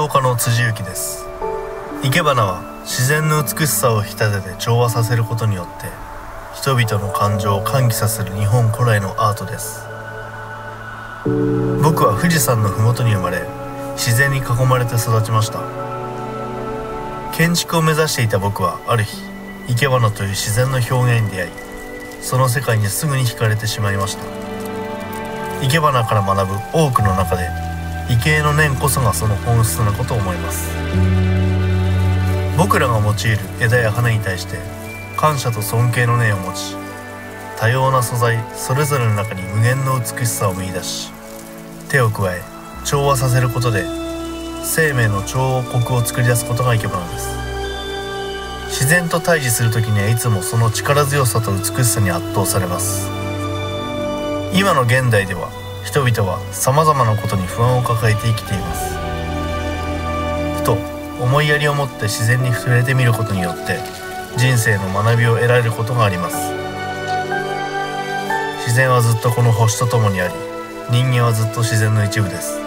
評家の辻幸です。生け花は自然の美しさを引き立てて調和させることによって人々の感情を喚起させる日本古来のアートです。僕は富士山の麓に生まれ、自然に囲まれて育ちました。建築を目指していた僕はある日、生け花という自然の表現に出会い、その世界にすぐに惹かれてしまいました。生け花から学ぶ多くの中で畏敬の念こそがその本質なことを思います。僕らが用いる枝や花に対して感謝と尊敬の念を持ち、多様な素材それぞれの中に無限の美しさを見出し、手を加え調和させることで生命の彫刻を作り出すことが生け花です。自然と対峙する時にはいつもその力強さと美しさに圧倒されます。今の現代では人々はさまざまなことに不安を抱えて生きています。ふと思いやりを持って自然に触れてみることによって人生の学びを得られることがあります。自然はずっとこの星とともにあり、人間はずっと自然の一部です。